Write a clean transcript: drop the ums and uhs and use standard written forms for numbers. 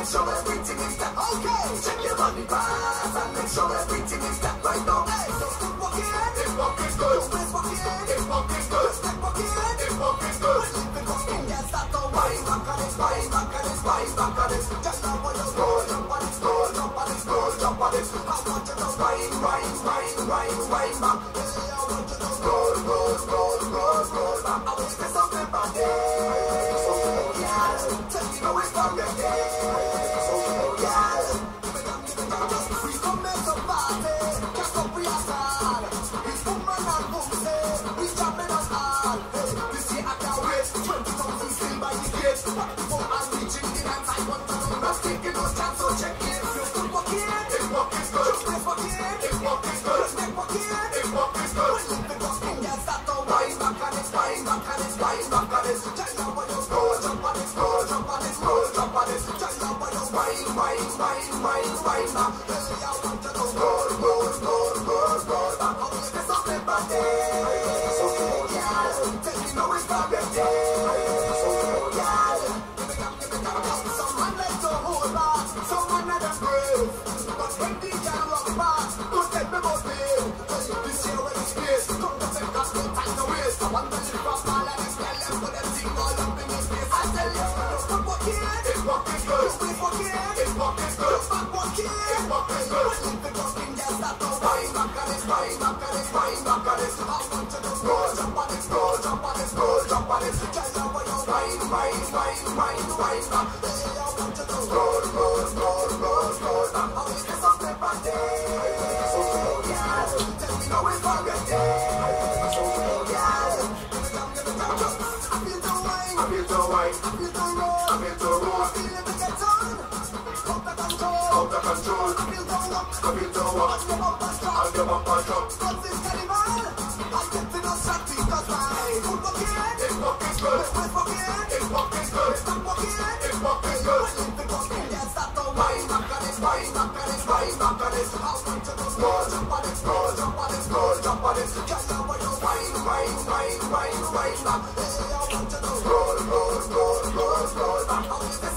make sure everything is that. Okay, check your body pass and make sure everything is that right now. Hey, so keep walking, keep walking good. Keep walking, keep walking good. Keep walking, keep walking good. When you pick up in, can't stop to wind back on it, wind back on it, wind back on it. Just now when you roll, jump on it, roll, jump on it, roll, jump on it. I want you to wind, wind, wind, wind, wind back. Hey, I want you to roll, roll, roll, roll, roll back. I want you to something back there. Yeah, tell me how it's already. Yeah, we come make some party, catch up we are sad. It's woman and boom say, we jumping us hard. Hey, this year I can't wait, 20,000 still by the gate. What the fuck I'm reaching in and I want to know. Not taking no chance, so check it. You keep walking, keep walking good. Keep walking, keep walking good. Keep walking, keep walking good. When you pick up in, you start to wind back on it, wind back on it, wind back on it. Tell you when you roll, jump on it, roll, jump on it, roll, jump on it. Tell you when you wind, wind, wind, wind, wind back. Hey, I want you to roll, roll, roll, roll, roll back. I want you to something back there. Yeah, tell me now it's already. Yeah, give me some. Some man like to hold back, some man let them brave. But when they can rock back, don't take me about it. This year when it's space, come to take us no time to waste. I want to live up all and tell them for them sing all up in his face. I tell you, keep walking, keep walking good. Keep walking, keep walking good. Back walking, keep walking good. When you pick up in, just start to wind back on it, wind back on it, wind back on it. I want you to roll, jump on it, roll, jump on it, roll, jump on it. Tell you when you wind, wind, wind, wind, wind back. Hey, I want you to roll, roll, roll, roll, roll back. I want you to something back there. Yeah, tell me now it's already. Yeah, give me some. I feel the wine, I feel the wine, I feel the roll, I feel the roll. I feel it to get on. Out of control, out of control. I feel the walk, I feel the walk. I'll give up my truck. Cause this carnival, I get to no shot because my foot walking, it's walking good. We're walking, it's walking good. Stop walking, it's walking good. When you pick up in, you start to wind back on it, wind back on it, wind back on it. I want you to roll, jump on it, roll, jump on it, roll, jump on it. Just now when you wind, wind, wind, wind, wind back. Hey, I want you to roll, roll, roll, roll, roll back. I want you to